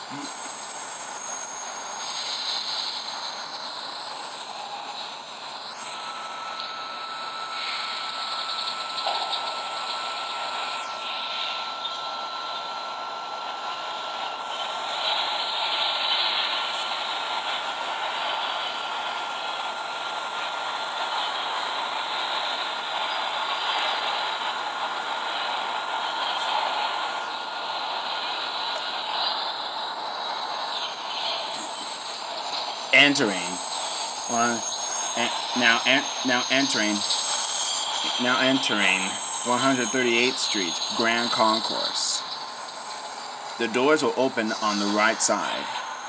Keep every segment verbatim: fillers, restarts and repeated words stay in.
Entering. One, now, en, now entering. Now entering one hundred thirty-eighth Street, Grand Concourse. The doors will open on the right side.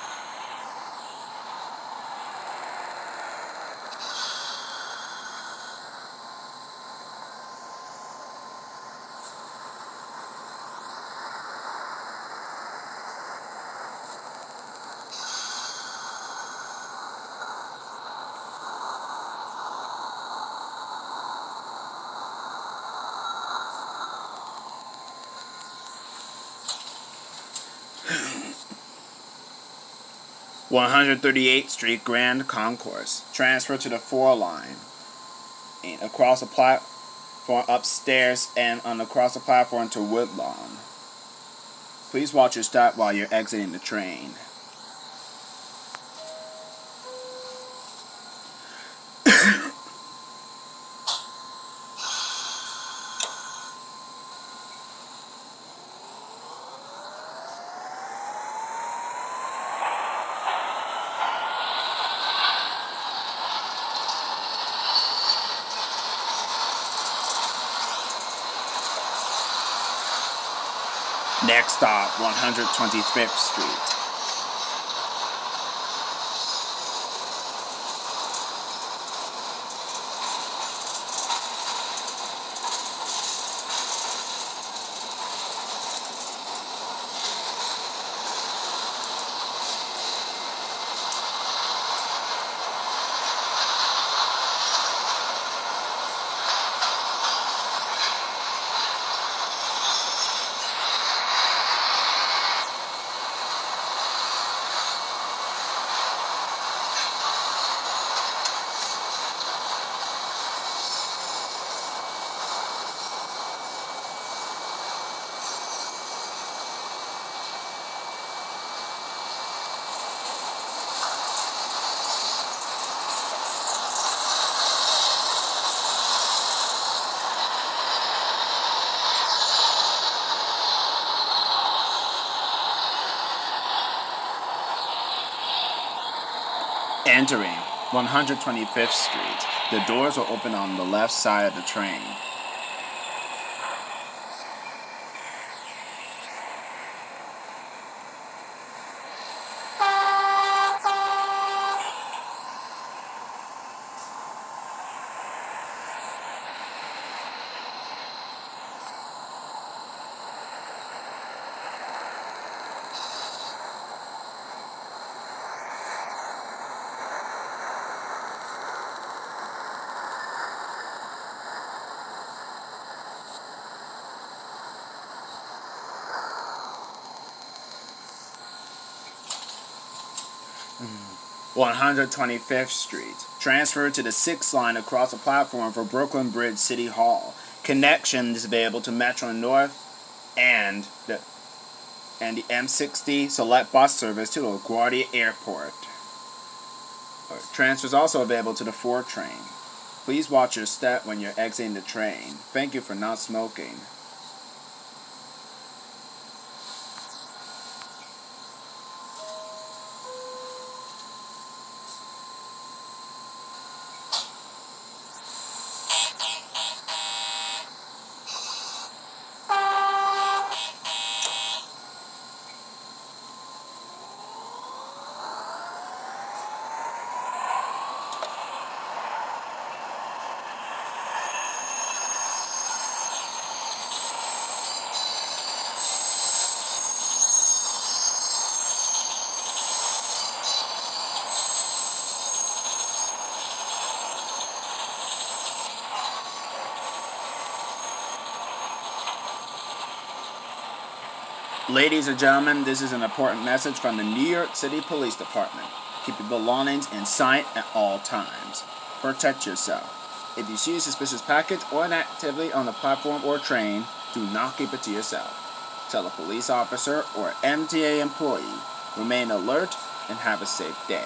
one hundred thirty-eighth Street Grand Concourse. Transfer to the four line. And across the platform upstairs and on across the platform to Woodlawn. Please watch your step while you're exiting the train. Next stop, one hundred twenty-fifth Street. Entering one hundred twenty-fifth Street. The doors will open on the left side of the train. one hundred twenty-fifth Street. Transfer to the sixth line across the platform for Brooklyn Bridge City Hall. Connection is available to Metro North and the and the M sixty Select Bus Service to LaGuardia Airport. Transfer is also available to the four train. Please watch your step when you're exiting the train. Thank you for not smoking. Ladies and gentlemen, this is an important message from the New York City Police Department. Keep your belongings in sight at all times. Protect yourself. If you see a suspicious package or an activity on the platform or train, do not keep it to yourself. Tell a police officer or M T A employee. Remain alert and have a safe day.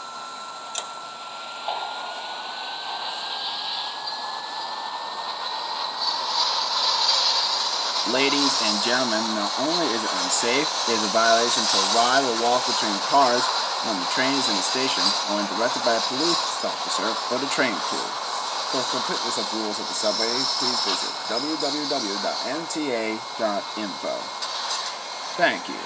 Ladies and gentlemen, not only is it unsafe, it is a violation to ride or walk between cars when the train is in the station or when directed by a police officer or the train crew. For completeness of rules of the subway, please visit w w w dot m t a dot info. Thank you.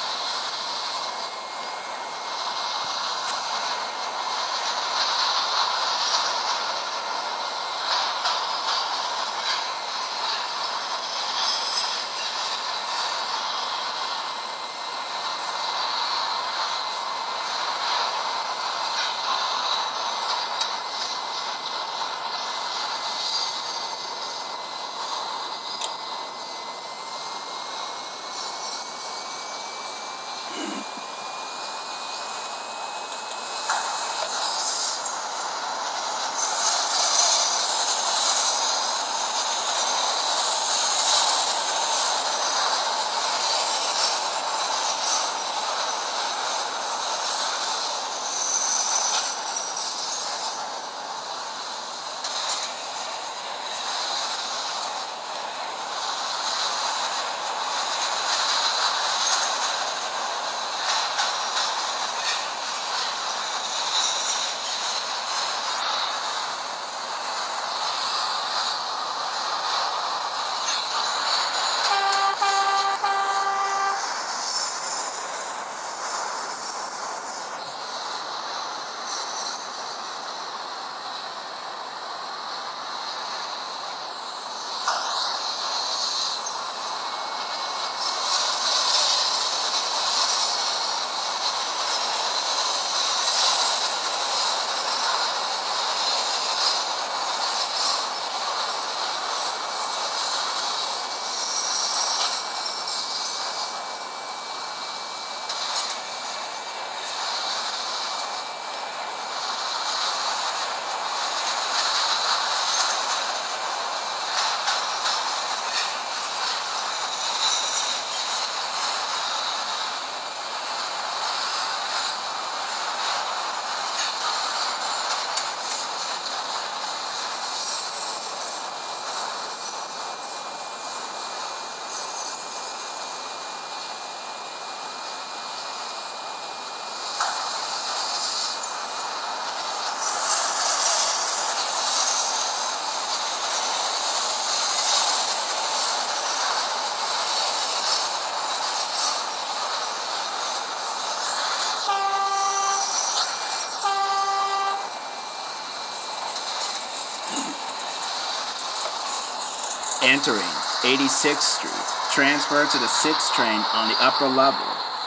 Entering eighty-sixth Street, transfer to the sixth train on the upper level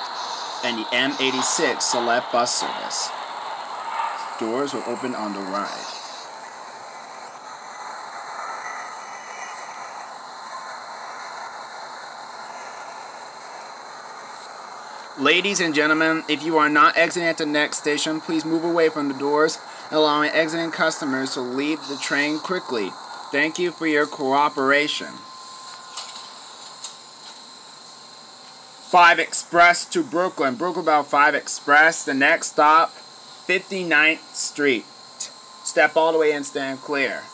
and the M eighty-six Select Bus Service. Doors will open on the right. Ladies and gentlemen, if you are not exiting at the next station, please move away from the doors, allowing exiting customers to leave the train quickly. Thank you for your cooperation. five Express to Brooklyn. Brooklyn Bound five Express. The next stop, fifty-ninth Street. Step all the way and stand clear.